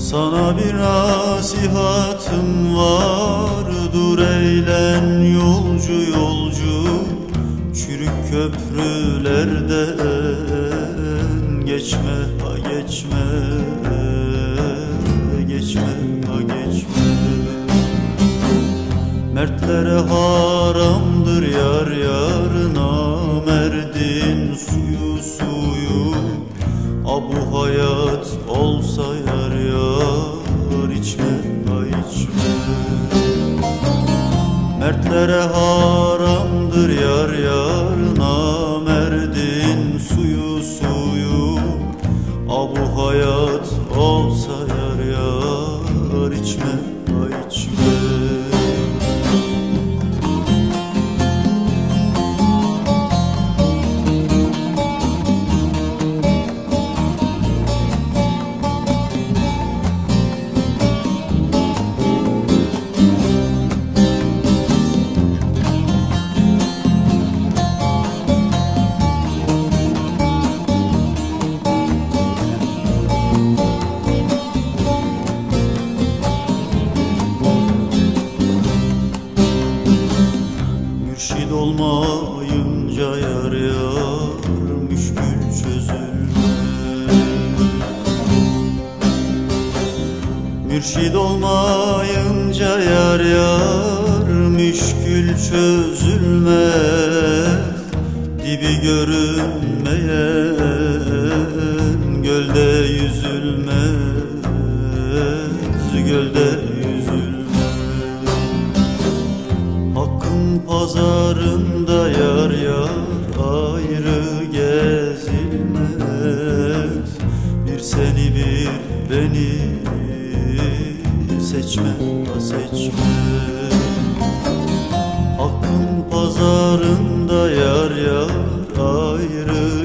Sana bir nasihatım var, dur eğlen yolcu yolcu. Çürük köprülerden geçme ha geçme, geçme ha geçme. Mertlere haramdır yar yar, namerdin suyu suyu. Abu hayat olsa yar yar, içme ha içme. Mertlere haramdır yar yar, namerdin suyu suyu. Abu hayat olsa yar yar, içme ha içme. Mürşid olmayınca yar yar, müşkül çözülmez. Mürşid olmayınca yar yar, müşkül çözülmez. Dibi görünmeyen gölde yüzülmez, gölde yüzülmez. Hakkın pazarında yar yar, ayrı gezilmez. Bir seni bir beni seçme ha seçme. Hakkın pazarında yar yar, ayrı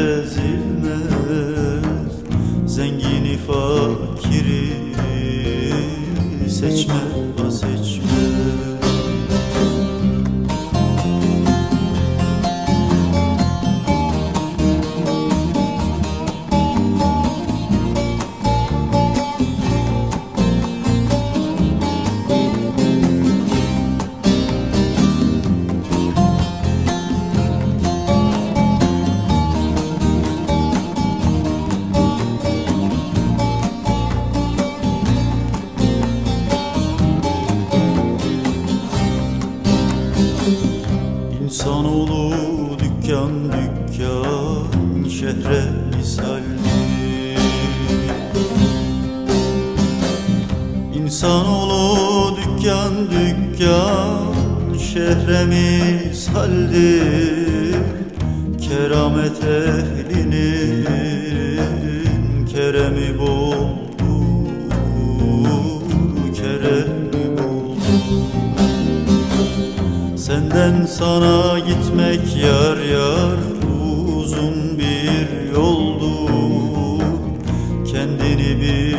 gezilmez. Zengini fakiri seçme ha seçme. İnsanoğlu dükkan dükkan, şehre misaldir. İnsanoğlu dükkan dükkan, şehre misaldir. Keramet ehlinin keremi boldur, keremi boldur. Senden sana gitmek yar yar, uzun bir yoldur. Kendini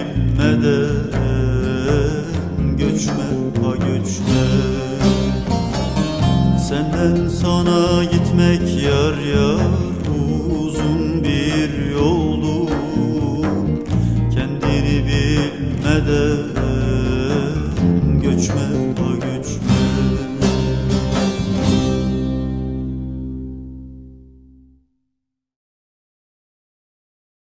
bilmeden göçme ha göçme. Senden sana gitmek yar yar, uzun bir yoldur. Kendini bilmeden